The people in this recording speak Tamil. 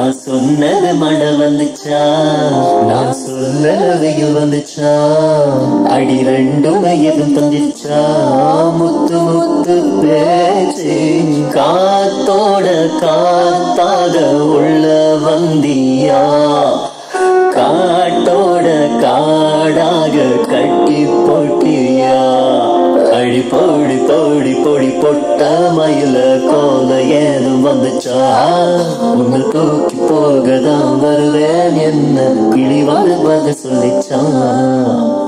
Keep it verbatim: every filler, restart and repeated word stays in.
நான் சொன்னது மழை வந்துச்சா, நான் சொன்னது வெயில் வந்துச்சா, அடி ரெண்டுமே எதுவும் தந்துச்சா, முத்து முத்து பேச்சு காத்தோட காத்தாக உள்ள வந்தியா, காட்டோட காடாக கட்டி போட்டியா, அடி போடி போடி பொடி பொட்ட மயில கோல ஏதும் வந்துச்சா, உன்னை தூக்கி போகதான் வருவேன் என்ன கிளி வந்து சொல்லிச்சா.